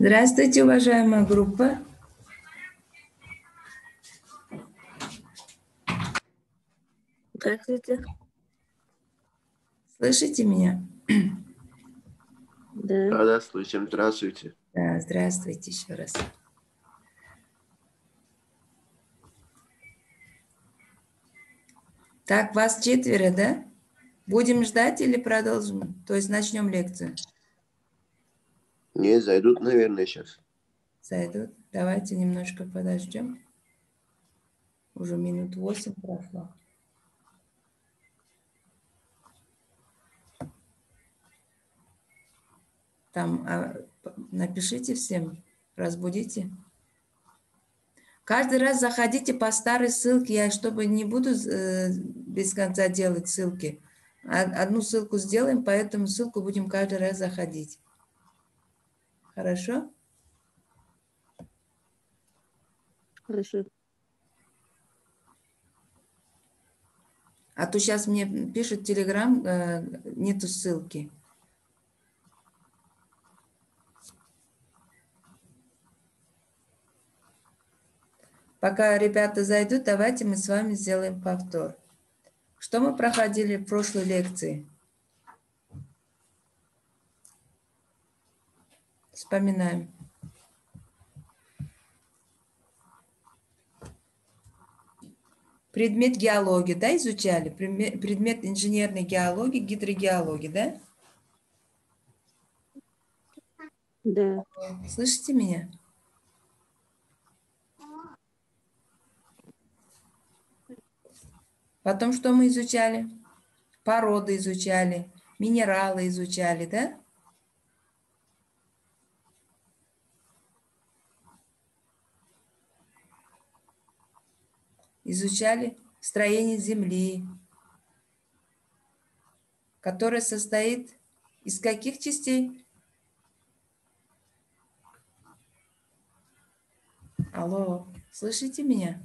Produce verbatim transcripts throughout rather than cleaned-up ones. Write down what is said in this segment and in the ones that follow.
Здравствуйте, уважаемая группа. Здравствуйте. Слышите меня? Да. Да, да, слышим. Здравствуйте. Да, здравствуйте еще раз. Так, вас четверо, да? Будем ждать или продолжим? То есть начнем лекцию? Не, зайдут, наверное, сейчас. Зайдут. Давайте немножко подождем. Уже минут восемь прошло. Там а, напишите всем, разбудите. Каждый раз заходите по старой ссылке, я чтобы не буду э, без конца делать ссылки. Одну ссылку сделаем, по этому ссылку будем каждый раз заходить. Хорошо? Хорошо. А то сейчас мне пишет Телеграм, э, нету ссылки. Пока ребята зайдут, давайте мы с вами сделаем повтор. Что мы проходили в прошлой лекции? Вспоминаем. Предмет геологии, да, изучали? Предмет инженерной геологии, гидрогеологии, да? Да. Слышите меня? Потом что мы изучали? Породы изучали, минералы изучали, да? Изучали строение Земли, которое состоит из каких частей? Алло, слышите меня?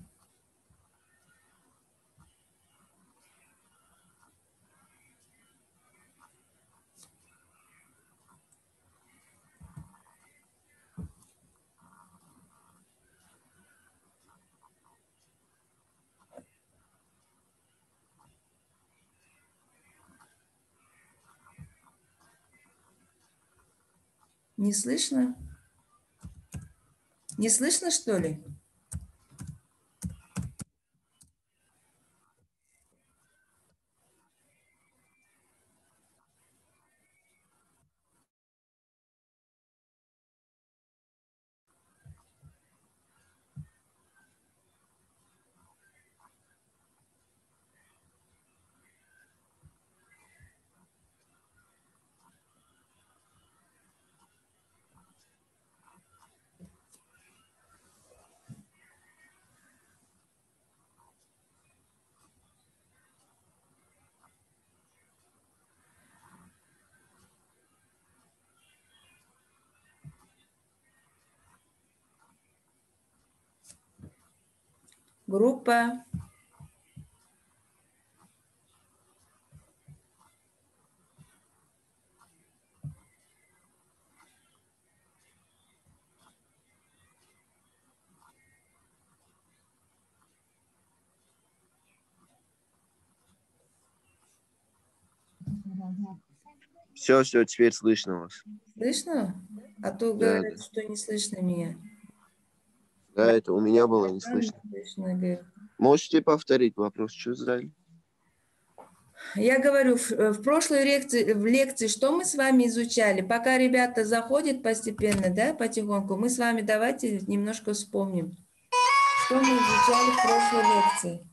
Не слышно? Не слышно, что ли? Группа. Все, все, теперь слышно вас. Слышно? А то Да, говорят, да. что не слышно меня. Да, это у меня было не слышно. Слышно, говорит. Можете повторить вопрос, что задали? Я говорю, в, в прошлой лекции, в лекции, что мы с вами изучали? Пока ребята заходят постепенно, да, потихоньку, мы с вами давайте немножко вспомним, что мы изучали в прошлой лекции.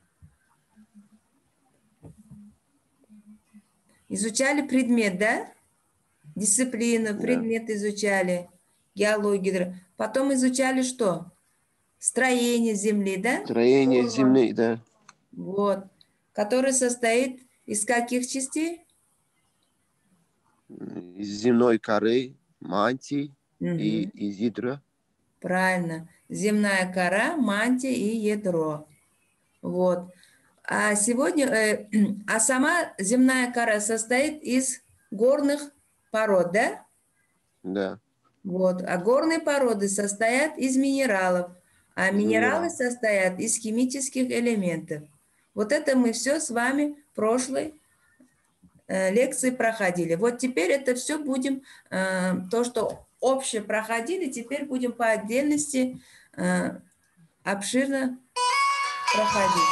Изучали предмет, да? Дисциплину, предмет изучали, геологию, гидро. Потом изучали что? Строение Земли, да? Строение Земли, да. Вот. Который состоит из каких частей? Из земной коры, мантии Угу. и из ядра. Правильно. Земная кора, мантия и ядро. Вот. А сегодня, э, а сама земная кора состоит из горных пород, да? Да. Вот. А горные породы состоят из минералов, а Из минералы минералов. состоят из химических элементов. Вот это мы все с вами в прошлой э, лекции проходили. Вот теперь это все будем, э, то, что общее проходили, теперь будем по отдельности э, обширно проходить.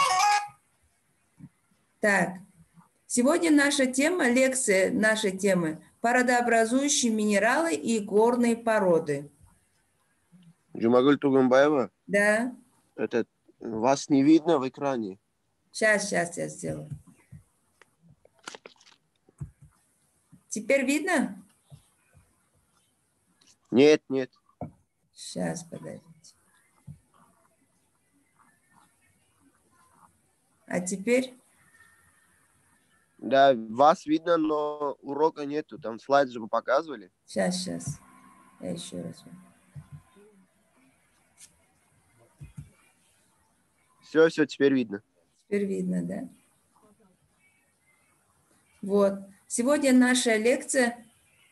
Так, сегодня наша тема, лекция нашей темы – породообразующие минералы и горные породы. Джумагуль Тугумбаева, Да, это вас не видно в экране. сейчас, сейчас я сделаю. Теперь видно? Нет, нет. Сейчас, подождите. А теперь? Да, вас видно, но урока нету. Там слайд же вы показывали. Сейчас, сейчас. Я еще раз. Все, все, теперь видно. Теперь видно, да? Вот. Сегодня наша лекция...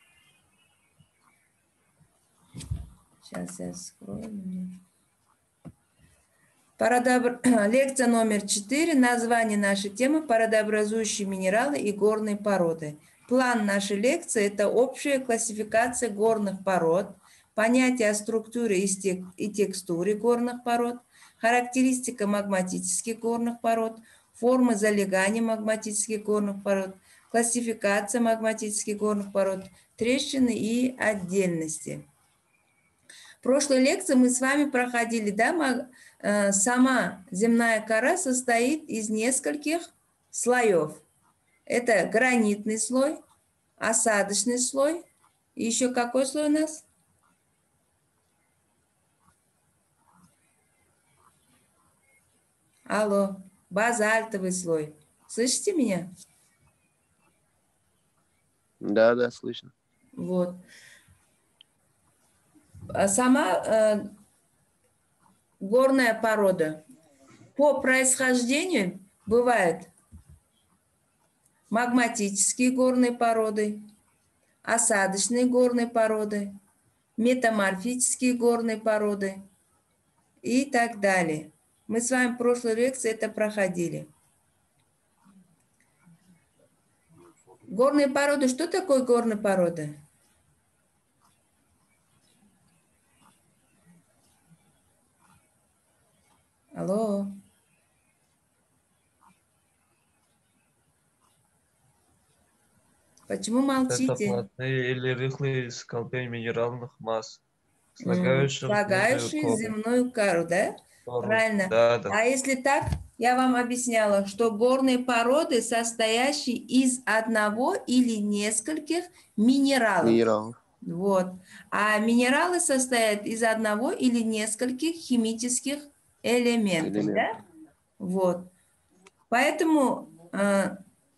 Сейчас я скрою. Породообр... Лекция номер четыре. Название нашей темы – породообразующие минералы и горные породы. План нашей лекции – это общая классификация горных пород, понятие о структуре и текстуре горных пород, характеристика магматических горных пород, формы залегания магматических горных пород, классификация магматических горных пород, трещины и отдельности. В прошлой лекции мы с вами проходили, да, сама земная кора состоит из нескольких слоев. Это гранитный слой, осадочный слой. И еще какой слой у нас? Алло, базальтовый слой. Слышите меня? Да, да, слышно. Вот. Сама э, горная порода по происхождению бывает магматические горные породы, осадочные горные породы, метаморфические горные породы и так далее. Мы с вами в прошлой лекции это проходили. Горные породы. Что такое горные породы? Алло. Почему молчите? Это плотные или рыхлые скопления минеральных масс, М, слагающих земную Слагающие кору. земную кору, да? Кору. Правильно. Да, да. А если так, я вам объясняла, что горные породы, состоящие из одного или нескольких минералов. Минералов. Вот. А минералы состоят из одного или нескольких химических элементов, Элемент. да? Вот. Поэтому э,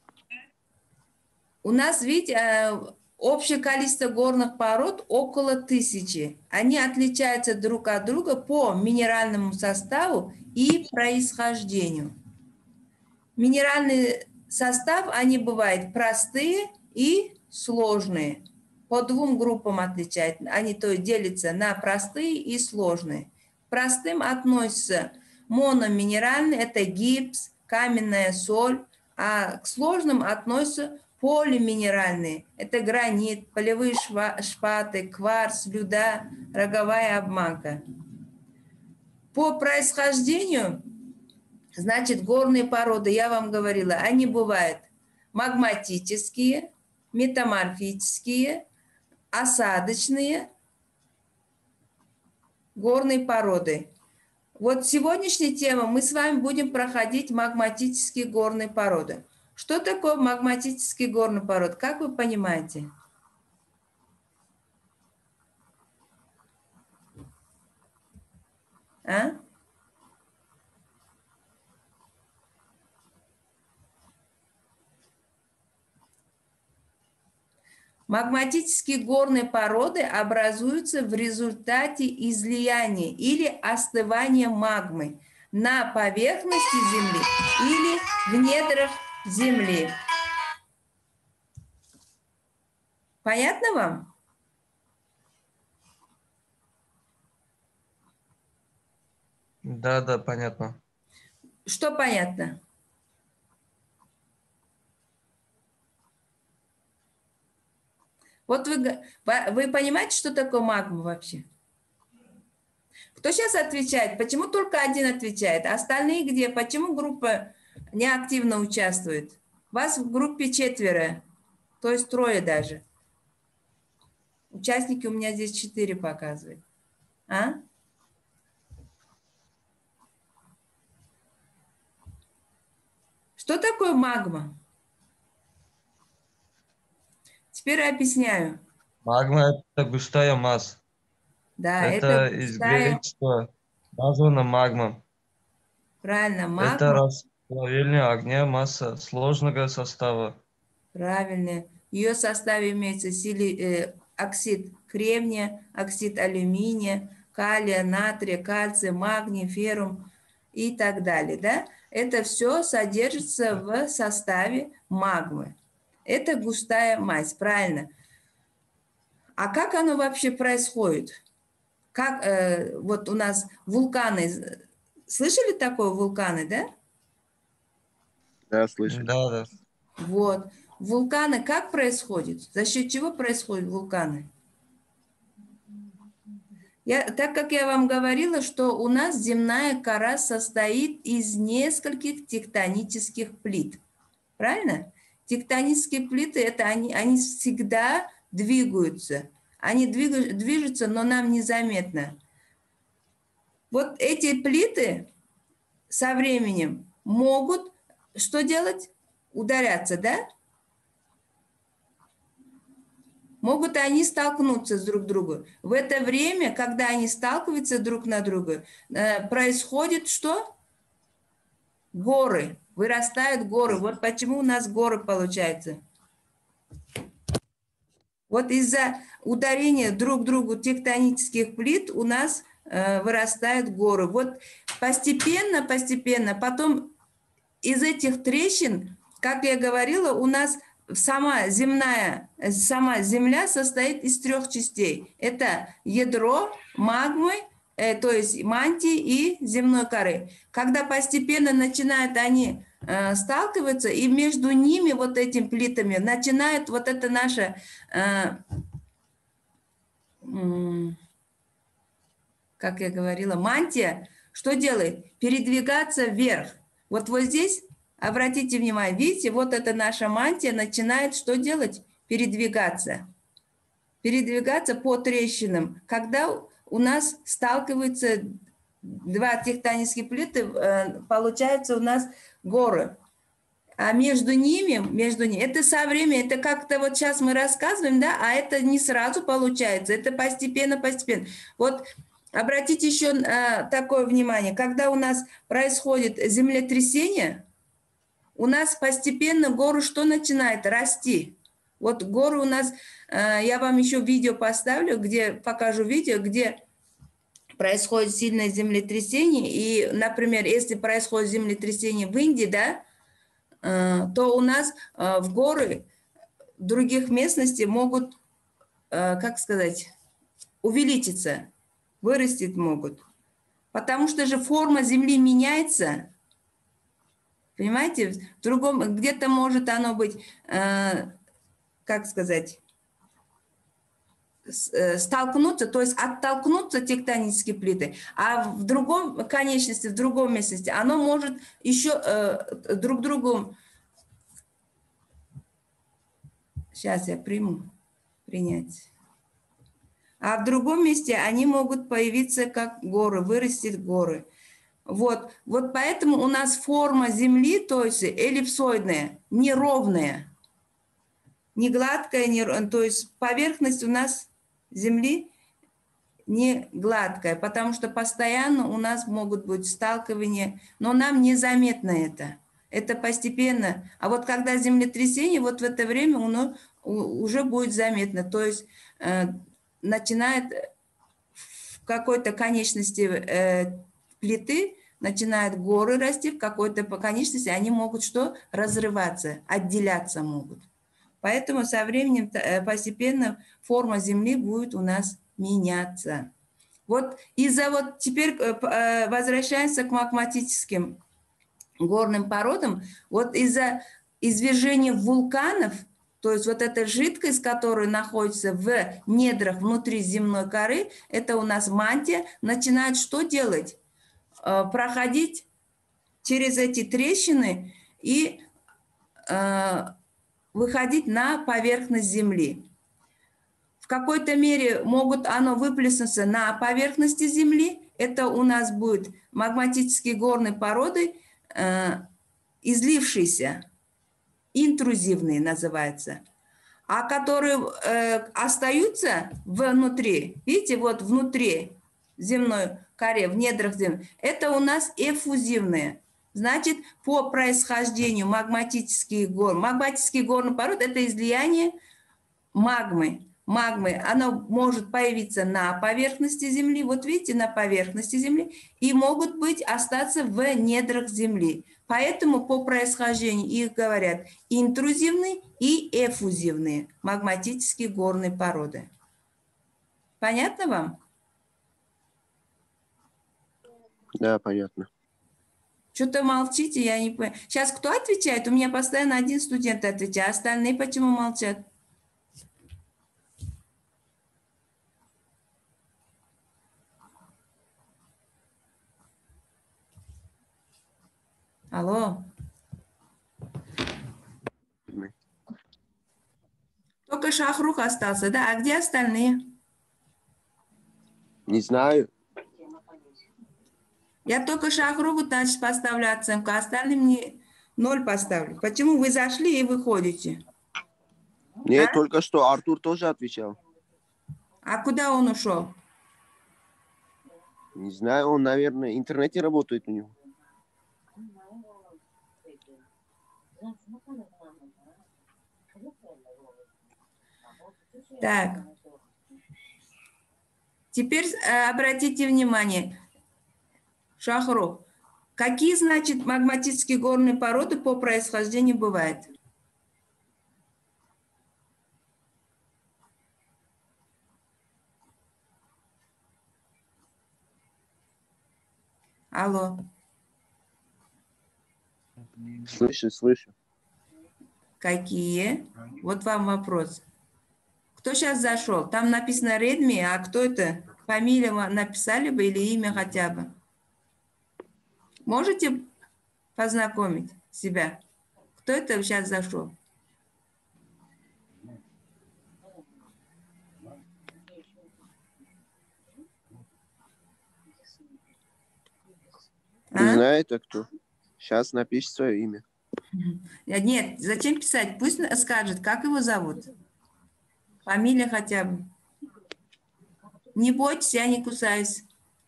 у нас, видите, э, общее количество горных пород около тысячи. Они отличаются друг от друга по минеральному составу и происхождению. Минеральный состав, они бывают простые и сложные. По двум группам отличаются. Они то есть делятся на простые и сложные. К простым относятся мономинеральные, это гипс, каменная соль, а к сложным относятся полиминеральные. Это гранит, полевые шпаты, кварц, слюда, роговая обманка. По происхождению, значит, горные породы, я вам говорила, они бывают магматические, метаморфические, осадочные, горные породы. Вот сегодняшняя тема мы с вами будем проходить магматические горные породы. Что такое магматический горный пород? Как вы понимаете? А? Магматические горные породы образуются в результате излияния или остывания магмы на поверхности Земли или в недрах Земли. Понятно вам? Да, да, понятно. Что понятно? Вот вы, г- вы вы понимаете, что такое магма вообще? Кто сейчас отвечает? Почему только один отвечает? А остальные где? Почему группа неактивно участвует? Вас в группе четверо, то есть трое даже. Участники у меня здесь четыре показывают. А? Что такое магма? Теперь объясняю. Магма– это густая масса. Да, это Это из густая, греческого названо магма. правильно, Это магма, расплавление огня масса сложного состава. правильно. В ее составе имеется сили- э, оксид кремния, оксид алюминия, калия, натрия, кальция, магний, феррум и так далее. Да? Это все содержится в составе магмы. Это густая мазь, правильно. А как оно вообще происходит? Как э, вот у нас вулканы, слышали такое вулканы, да? Да, слышали. Да, да. Вот. Вулканы как происходят? За счет чего происходят вулканы? Я, так как я вам говорила, что у нас земная кора состоит из нескольких тектонических плит. Правильно? Тектонические плиты, это они, они всегда двигаются. Они двигаются, движутся, но нам незаметно. Вот эти плиты со временем могут что делать? Ударяться, да? Могут они столкнуться с друг другом. В это время, когда они сталкиваются друг на друга, э, происходит что? Горы. Вырастают горы. Вот почему у нас горы получаются. Вот из-за ударения друг другу тектонических плит у нас э, вырастают горы. Вот постепенно, постепенно, потом из этих трещин, как я говорила, у нас сама земная, сама Земля состоит из трех частей. Это ядро, магмы, э, то есть мантии и земной коры. Когда постепенно начинают они э, сталкиваться, и между ними, вот этими плитами, начинает вот это наша, э, м, как я говорила, мантия, что делает? Передвигаться вверх. Вот вот здесь, обратите внимание, видите, вот эта наша мантия начинает что делать? Передвигаться. Передвигаться по трещинам. Когда у нас сталкиваются два тектонических плиты, э, получается у нас горы. А между ними, между ними, это со временем, это как-то вот сейчас мы рассказываем, да, а это не сразу получается, это постепенно, постепенно. Вот обратите еще э, такое внимание, когда у нас происходит землетрясение, у нас постепенно горы что начинает? Расти. Вот горы у нас, э, я вам еще видео поставлю, где покажу видео, где происходит сильное землетрясение, и, например, если происходит землетрясение в Индии, да, то у нас в горы других местностей могут, как сказать, увеличиться, вырастить могут. Потому что же форма Земли меняется. Понимаете? В другом, где-то может оно быть, как сказать, столкнуться, то есть оттолкнуться тектонические плиты, а в другом конечности, в другом месте оно может еще э, друг другу. Сейчас я приму, принять. А в другом месте они могут появиться как горы, вырастить горы. Вот, вот поэтому у нас форма Земли, то есть эллипсоидная, неровная, не гладкая, не, то есть поверхность у нас Земли не гладкая, потому что постоянно у нас могут быть сталкивания, но нам незаметно это. Это постепенно. А вот когда землетрясение, вот в это время оно уже будет заметно. То есть э, начинает в какой-то конечности э, плиты, начинают горы расти, в какой-то конечности они могут что? Разрываться, отделяться могут. Поэтому со временем постепенно форма Земли будет у нас меняться. Вот из-за вот теперь возвращаемся к магматическим горным породам. Вот из-за извержения вулканов, то есть вот эта жидкость, которая находится в недрах внутри земной коры, это у нас мантия, начинает что делать? Проходить через эти трещины и выходить на поверхность Земли. В какой-то мере могут оно выплеснуться на поверхности Земли. Это у нас будут магматические горные породы, э, излившиеся, интрузивные называются, а которые э, остаются внутри, видите, вот внутри земной коры, в недрах Земли, это у нас эффузивные. Значит, по происхождению магматические горы, магматические горные породы – это излияние магмы. Магмы, оно может появиться на поверхности Земли, вот видите, на поверхности Земли, и могут быть остаться в недрах Земли. Поэтому по происхождению их говорят интрузивные и эффузивные магматические горные породы. Понятно вам? Да, понятно. Что-то молчите, я не понимаю. Сейчас кто отвечает? У меня постоянно один студент отвечает, а остальные почему молчат? Алло. Только Шахрух остался, да? А где остальные? Не знаю. Я только Шахруху, значит, поставлю оценку, а остальным не ноль поставлю. Почему вы зашли и выходите? Нет, А? только что Артур тоже отвечал. А куда он ушел? Не знаю, он, наверное, в интернете работает у него. Так. Теперь э, обратите внимание, Шахрух, какие, значит, магматические горные породы по происхождению бывают? Алло. Слышу, слышу. Какие? Вот вам вопрос. Кто сейчас зашел? Там написано Redmi, а кто это? Фамилию написали бы или имя хотя бы? Можете познакомить себя? Кто это сейчас зашел? Не А? знаю, это кто. Сейчас напиши свое имя. Нет, зачем писать? Пусть скажет, как его зовут. Фамилия хотя бы. Не бойтесь, я не кусаюсь.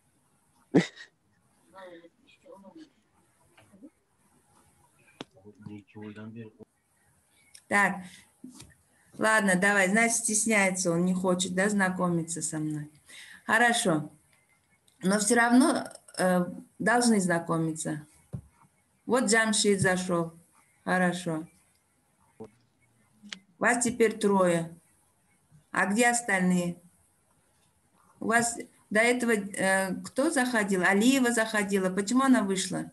Так, ладно, давай, значит, стесняется, он не хочет, да, знакомиться со мной. Хорошо, но все равно э, должны знакомиться. Вот Джамшид зашел, хорошо. Вас теперь трое. А где остальные? У вас до этого э, кто заходил? Алиева заходила. Почему она вышла?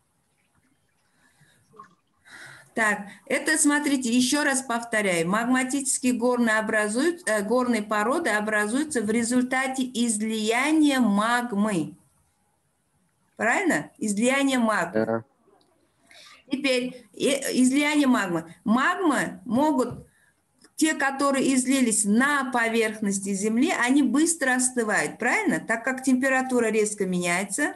Так, это, смотрите, еще раз повторяю. Магматические горные, образуют, э, горные породы образуются в результате излияния магмы. Правильно? Излияние магмы. Да. Теперь излияние магмы. Магмы могут, те, которые излились на поверхности Земли, они быстро остывают, правильно? Так как температура резко меняется,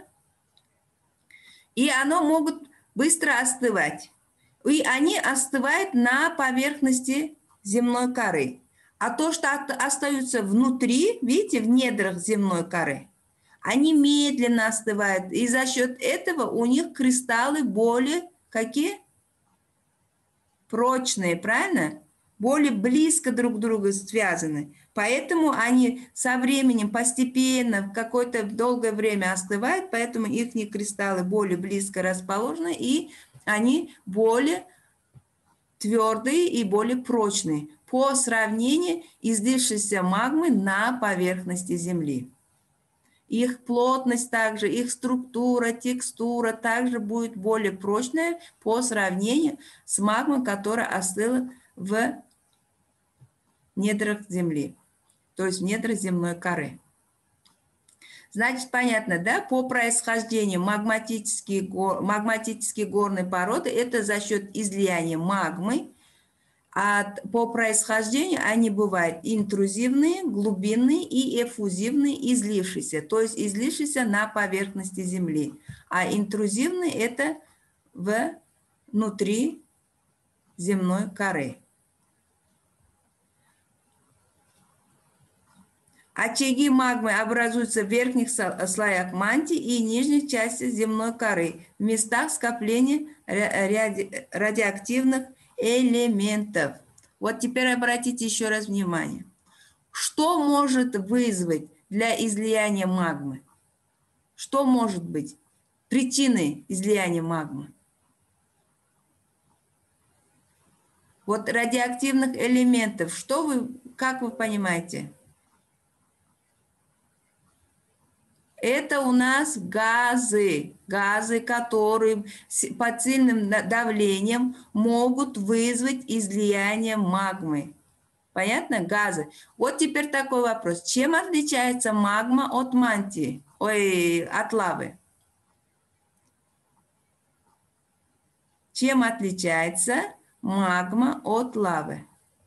и оно могут быстро остывать. И они остывают на поверхности земной коры. А то, что остаются внутри, видите, в недрах земной коры, они медленно остывают. И за счет этого у них кристаллы более какие? Прочные, правильно? Более близко друг к другу связаны. Поэтому они со временем постепенно, в какое-то долгое время остывают, поэтому их кристаллы более близко расположены, и они более твердые и более прочные по сравнению излившейся магмы на поверхности Земли. их плотность также, их структура, текстура также будет более прочная по сравнению с магмой, которая остыла в недрах Земли, то есть в недрах земной коры. Значит, понятно, да, по происхождению магматические, гор, магматические горные породы – это за счет излияния магмы, а по происхождению они бывают интрузивные, глубинные и эффузивные, излившиеся, то есть излившиеся на поверхности Земли. А интрузивные – это внутри земной коры. Очаги магмы образуются в верхних слоях мантии и нижних частях земной коры, в местах скопления ради... радиоактивных элементов. Вот теперь обратите еще раз внимание. Что может вызвать для излияния магмы? Что может быть причиной излияния магмы? Вот радиоактивных элементов, что вы, как вы понимаете? Это у нас газы, газы, которые под сильным давлением могут вызвать излияние магмы. Понятно? Газы. Вот теперь такой вопрос. Чем отличается магма от мантии, ой, от лавы? Чем отличается магма от лавы?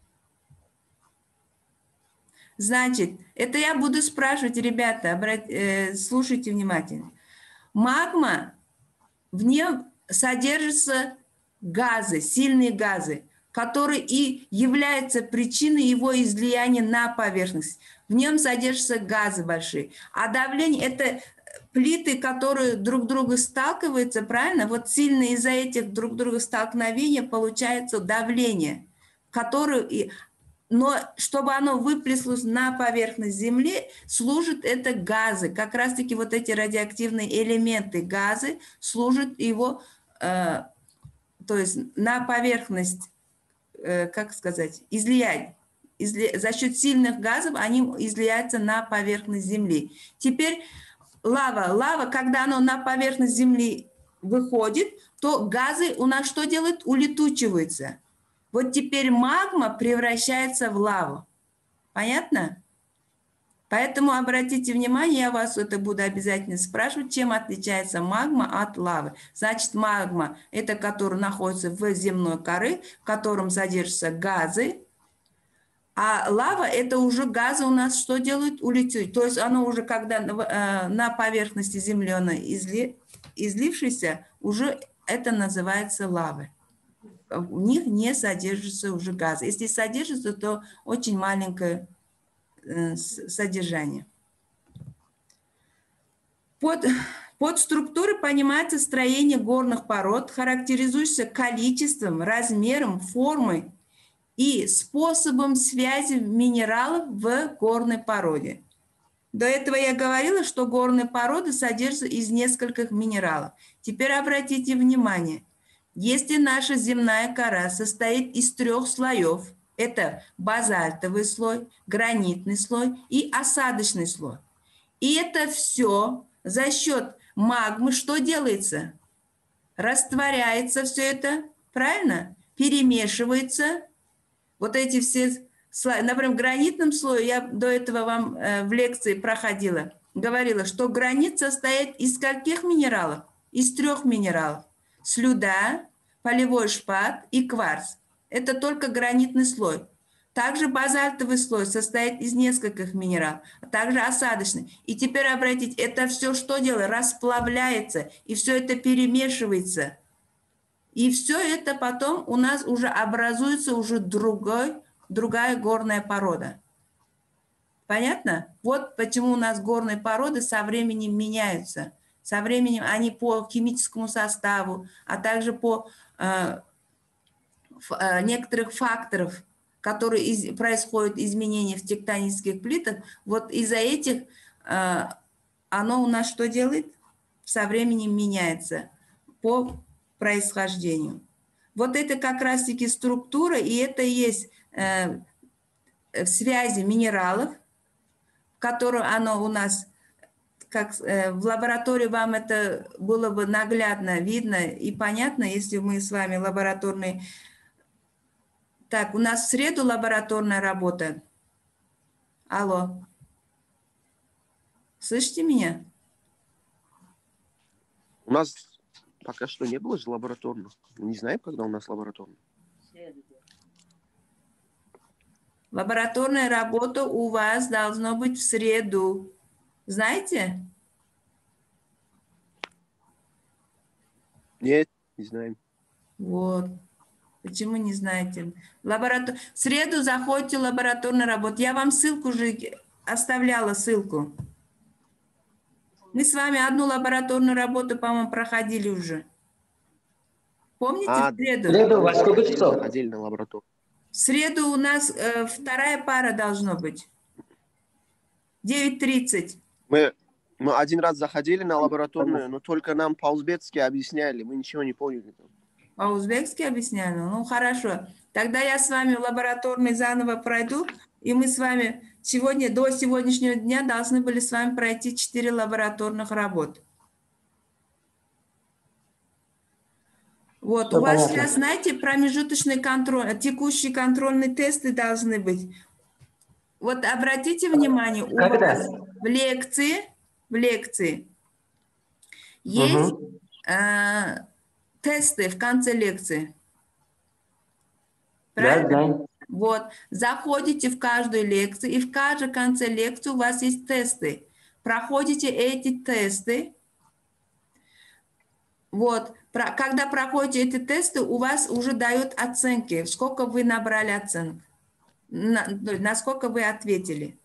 Значит, это я буду спрашивать, ребята, обрат... э, слушайте внимательно. Магма, в ней содержатся газы, сильные газы, которые и являются причиной его излияния на поверхность. В нем содержатся газы большие. А давление – это плиты, которые друг друга сталкиваются, правильно? Вот сильно из-за этих друг друга столкновений получается давление, которое... Но чтобы оно выплеснулось на поверхность Земли, служат это газы. Как раз-таки вот эти радиоактивные элементы, газы, служат его, э, то есть на поверхность, э, как сказать, излиять. Изли... За счет сильных газов они излияются на поверхность Земли. Теперь лава. Лава, когда она на поверхность Земли выходит, то газы у нас что делают? Улетучиваются. Вот теперь магма превращается в лаву. Понятно? Поэтому обратите внимание, я вас это буду обязательно спрашивать, чем отличается магма от лавы. Значит, магма – это которая находится в земной коре, в котором содержатся газы. А лава – это уже газы у нас что делают? Улетают. То есть оно уже, когда на поверхности Земли оно изли, излившееся, уже это называется лавой. В них не содержится уже газ. Если содержится, то очень маленькое э, содержание. Под, под структурой понимается строение горных пород, характеризующееся количеством, размером, формой и способом связи минералов в горной породе. До этого я говорила, что горные породы содержатся из нескольких минералов. Теперь обратите внимание. Если наша земная кора состоит из трех слоев, это базальтовый слой, гранитный слой и осадочный слой. И это все за счет магмы что делается? Растворяется все это, правильно? Перемешивается. Вот эти все слои. Например, в гранитном слое, я до этого вам в лекции проходила, говорила, что гранит состоит из каких минералов? Из трех минералов. Слюда, полевой шпат и кварц. Это только гранитный слой. Также базальтовый слой состоит из нескольких минералов, а также осадочный. И теперь обратите, это все что делает? Расплавляется, и все это перемешивается. И все это потом у нас уже образуется уже другой, другая горная порода. Понятно? Вот почему у нас горные породы со временем меняются. Со временем они по химическому составу, а также по э, э, некоторых факторов, которые из, происходят изменения в тектонических плитах, вот из-за этих э, оно у нас что делает? Со временем меняется по происхождению. Вот это как раз-таки структура, и это есть э, в связи минералов, в которой оно у нас как э, в лаборатории вам это было бы наглядно видно и понятно, если мы с вами лабораторный... Так, у нас в среду лабораторная работа. Алло. Слышите меня? У нас пока что не было же лабораторных. Мы не знаем, когда у нас лабораторная. Лабораторная работа у вас должно быть в среду. Знаете? Нет, не знаем. Вот. Почему не знаете? Лаборатор... В среду заходите в лабораторную работу. Я вам ссылку уже оставляла, ссылку. Мы с вами одну лабораторную работу, по-моему, проходили уже. Помните А, в среду? В среду во сколько мы часов? заходили на лабораторию. В среду у нас э, вторая пара должно быть. девять тридцать. Мы, мы один раз заходили на лабораторную, но только нам по-узбекски объясняли. Мы ничего не поняли. По-узбекски объясняли? Ну, хорошо. Тогда я с вами в лабораторный заново пройду, и мы с вами сегодня, до сегодняшнего дня должны были с вами пройти четыре лабораторных работ. Вот, Всё у вас понятно. сейчас, знаете, промежуточный контроль, текущие контрольные тесты должны быть. Вот обратите внимание, у Когда? вас в лекции, в лекции есть Угу. э, тесты в конце лекции. Да, Правильно? знаем. Вот, заходите в каждую лекцию, и в каждой конце лекции у вас есть тесты. Проходите эти тесты. Вот, про, когда проходите эти тесты, у вас уже дают оценки, сколько вы набрали оценок, на, насколько вы ответили.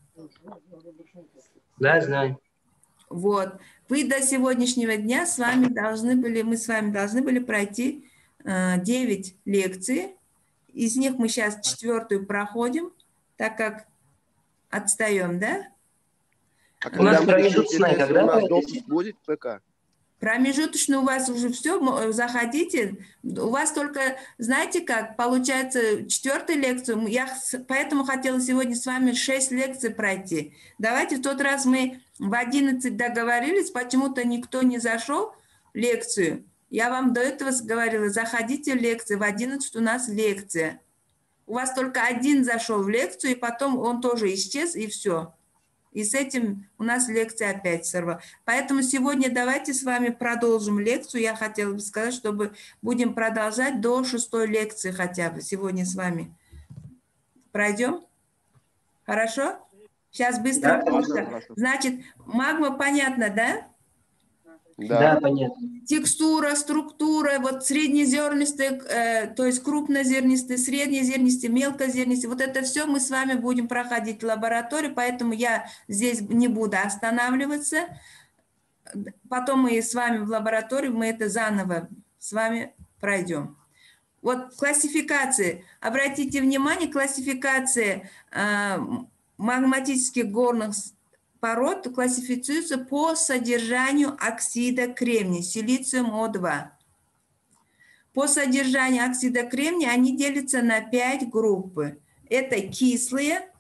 Да, знаем. Вот, вы до сегодняшнего дня с вами должны были, мы с вами должны были пройти э, девять лекций. Из них мы сейчас четвертую проходим, так как отстаем, да? А У нас когда мы решим промежуточная, эти тесты, когда у нас пойдете? допуск будет в ПК? Промежуточно у вас уже все, заходите. У вас только, знаете как, получается, четвертую лекцию, я поэтому хотела сегодня с вами шесть лекций пройти. Давайте в тот раз мы в одиннадцать договорились, почему-то никто не зашел в лекцию. Я вам до этого говорила, заходите в лекцию, в одиннадцать у нас лекция. У вас только один зашел в лекцию, и потом он тоже исчез, и все. И с этим у нас лекция опять сорвалась. Поэтому сегодня давайте с вами продолжим лекцию. Я хотела бы сказать, чтобы будем продолжать до шестой лекции хотя бы. Сегодня с вами пройдем. Хорошо? Сейчас быстро. Да, хорошо. Значит, магма понятно, да? Да, Да. понятно. Текстура, структура, вот среднезернистые, э, то есть крупнозернистые, среднезернистые, мелкозернистые, вот это все мы с вами будем проходить в лаборатории, поэтому я здесь не буду останавливаться. Потом мы с вами в лаборатории, мы это заново с вами пройдем. Вот классификации. Обратите внимание, классификация э, магматических горных пород классифицируются по содержанию оксида кремния, силициум О два. По содержанию оксида кремния они делятся на пять групп. Это кислые.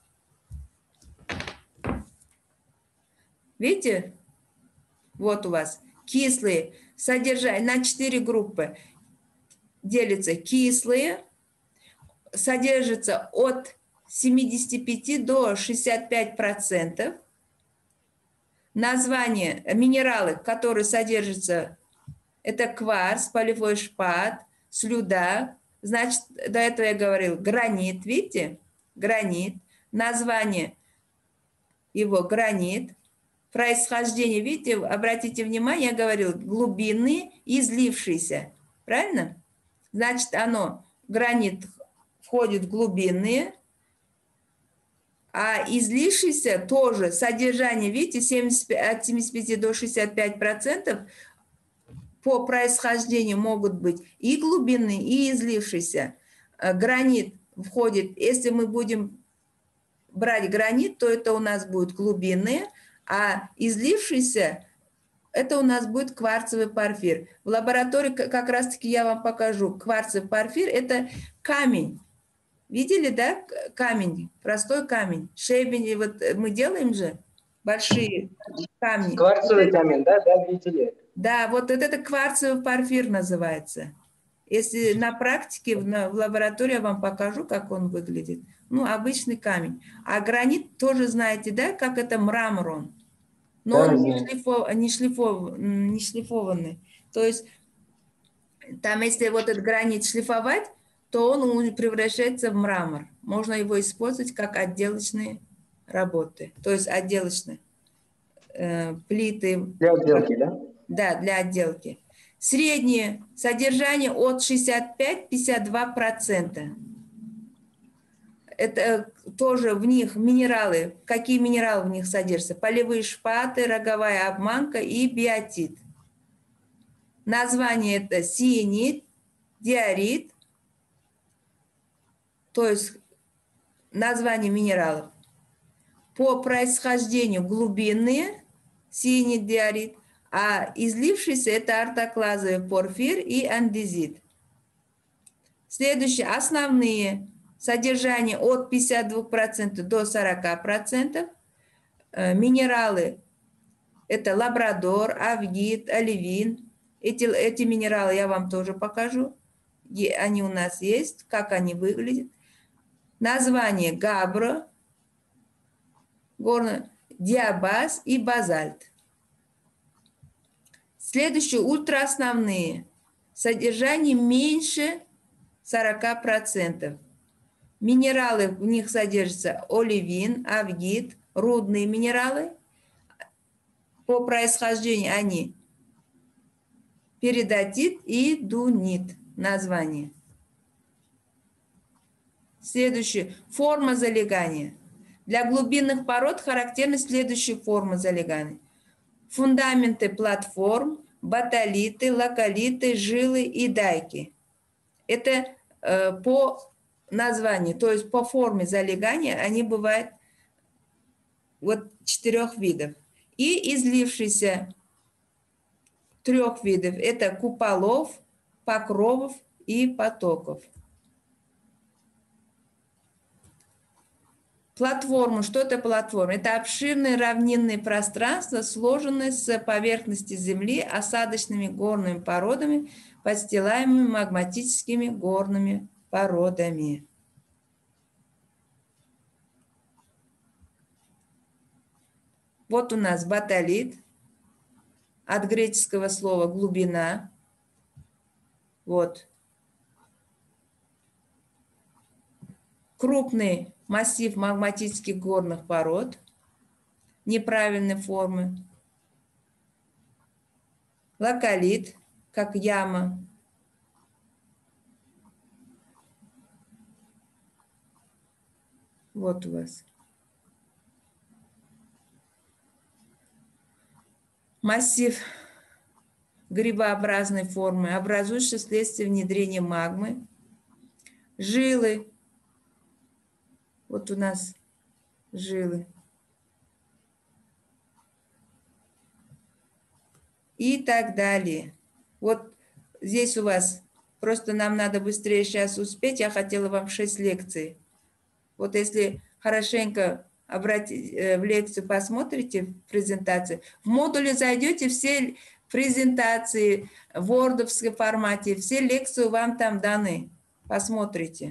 Видите? Вот у вас кислые. Содержание на четыре группы. Делятся кислые. Содержатся от семидесяти пяти до шестидесяти пяти процентов. Названия, минералы, которые содержатся, это кварц, полевой шпат, слюда. Значит, до этого я говорил, гранит, видите? Гранит. Название его гранит. Происхождение, видите, обратите внимание, я говорил, глубинный, излившийся. Правильно? Значит, оно, гранит входит в глубинные, а излившийся тоже содержание, видите, семьдесят, от семидесяти пяти до шестидесяти пяти процентов по происхождению могут быть и глубинные, и излившийся. Гранит входит, если мы будем брать гранит, то это у нас будет глубинные, а излившийся это у нас будет кварцевый порфир. В лаборатории как раз-таки я вам покажу. Кварцевый порфир – это камень. Видели, да, камень, простой камень. Шейбень, вот мы делаем же большие камни. Кварцевый камень, да, да, видели? Да, вот это кварцевый порфир называется. Если на практике, в, на, в лаборатории я вам покажу, как он выглядит. Ну, обычный камень. А гранит тоже знаете, да, как это мрамор он. Но Да, он не, знаю. шлифов, не, шлифов, не шлифованный. То есть там, если вот этот гранит шлифовать, то он превращается в мрамор. Можно его использовать как отделочные работы. То есть отделочные э, плиты. Для отделки, да? Да, для отделки. Среднее содержание от шестьдесят пять — пятьдесят два процента. Это тоже в них минералы. Какие минералы в них содержатся? Полевые шпаты, роговая обманка и биотит. Название это сиенит, диорит, то есть название минералов. По происхождению глубинные, сиенит, диорит, а излившийся это ортоклазовый порфир и андезит. Следующие основные содержание от пятидесяти двух процентов до сорока процентов. Минералы это лабрадор, авгит, оливин. Эти, эти минералы я вам тоже покажу. Они у нас есть, как они выглядят. Название габро, горно, диабаз и базальт. Следующие ультраосновные. Содержание меньше сорока процентов. Минералы в них содержатся оливин, авгит, рудные минералы. По происхождению они перидотит и дунит. Название. Следующее. Форма залегания. Для глубинных пород характерны следующие формы залегания. Фундаменты платформ, батолиты, локолиты, жилы и дайки. Это э, по названию, то есть по форме залегания они бывают вот четырех видов. И излившиеся трех видов. Это куполов, покровов и потоков. Платформа. Что это платформа? Это обширные равнинные пространства, сложенные с поверхности Земли осадочными горными породами, подстилаемыми магматическими горными породами. Вот у нас батолит. От греческого слова глубина. Вот. Крупный массив магматических горных пород неправильной формы. Локолит, как яма. Вот у вас. Массив грибообразной формы, образующийся вследствие внедрения магмы. Жилы. Вот у нас жилы. И так далее. Вот здесь у вас, просто нам надо быстрее сейчас успеть, я хотела вам шесть лекций. Вот если хорошенько обратить, в лекцию посмотрите, в презентации, в модуле зайдете, все презентации в вордовском формате, все лекции вам там даны, посмотрите.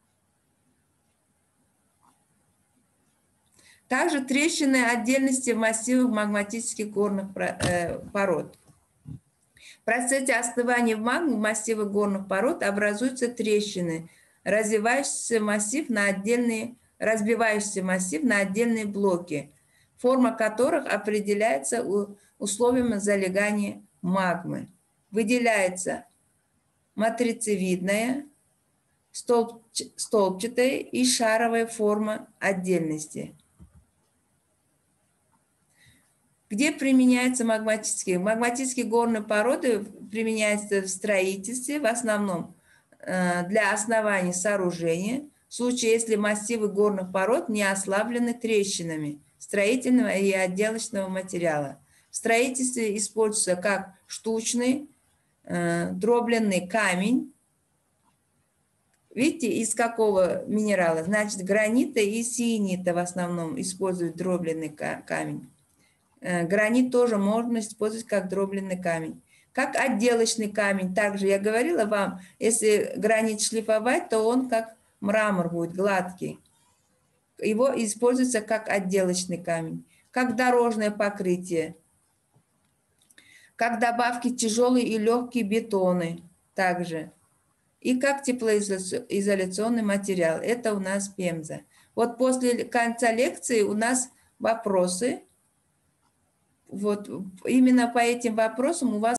Также трещины отдельности в массивах магматических горных пород. В процессе остывания в магме массива горных пород образуются трещины, развивающийся массив на отдельные, разбивающийся массив на отдельные блоки, форма которых определяется условиями залегания магмы. Выделяется матрицевидная, столб, столбчатая и шаровая форма отдельности. Где применяются магматические? Магматические горные породы применяются в строительстве, в основном для основания сооружения, в случае, если массивы горных пород не ослаблены трещинами строительного и отделочного материала. В строительстве используется как штучный, дробленный камень. Видите, из какого минерала? Значит, гранита и сиенита в основном используют дробленный камень. Э, Гранит тоже можно использовать как дробленый камень. Как отделочный камень. Также я говорила вам, если гранит шлифовать, то он как мрамор будет, гладкий. Его используется как отделочный камень. Как дорожное покрытие. Как добавки тяжелые и легкие бетоны. Также. И как теплоизоляционный материал. Это у нас пемза. Вот после конца лекции у нас вопросы. Вот именно по этим вопросам у вас